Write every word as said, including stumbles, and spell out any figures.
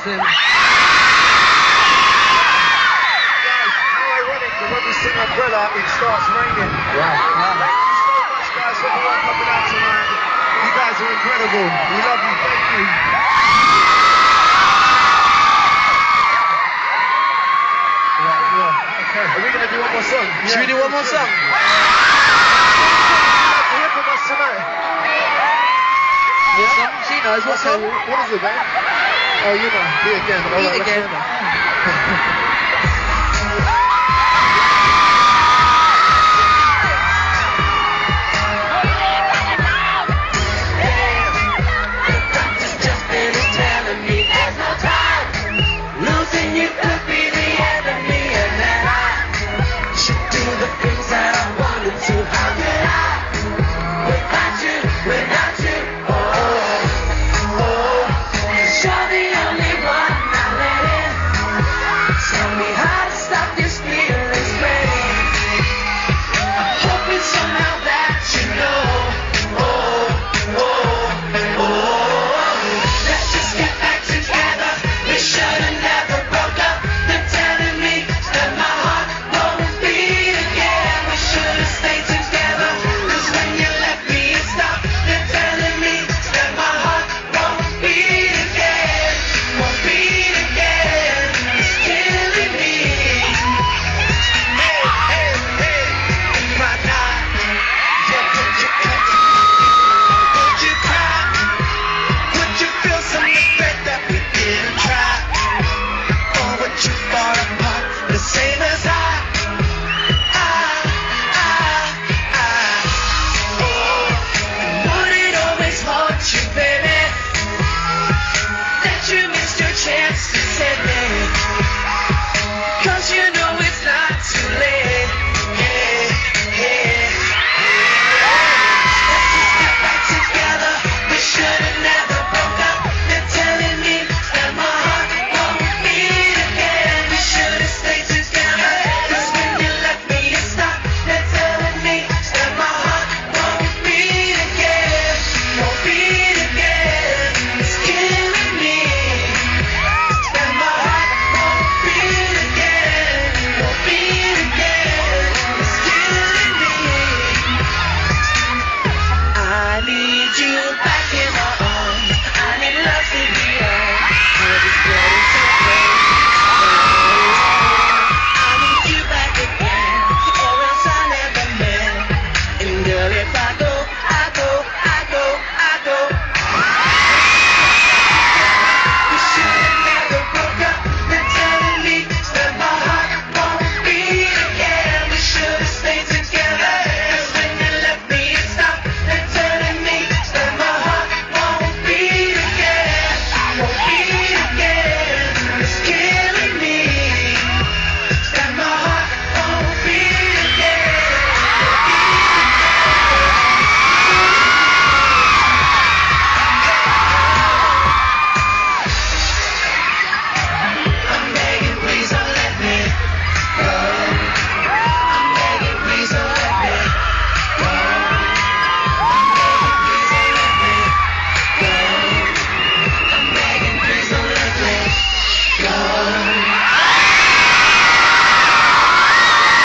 Tim. When we sing Umbrella, it starts raining. Wow. Thank you so much, guys, for everyone coming out tonight. You guys are incredible. We love you. Thank you. Wow. Yeah. Okay. Are we going to do one more song? Should yeah, we do one more song? What would you like to hear from us tonight? What song? She knows. What Okay, song? what is it, babe? Oh, you know. Do it again. Do it again.